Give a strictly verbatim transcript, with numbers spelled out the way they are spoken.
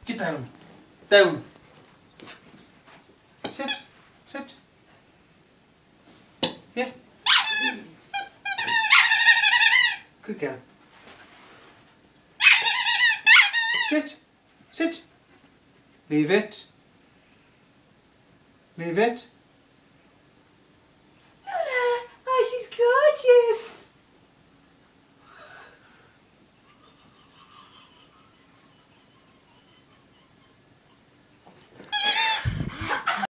Get down. Down. Sit. Sit. Yeah. Good girl. Sit. Sit. Leave it. Leave it.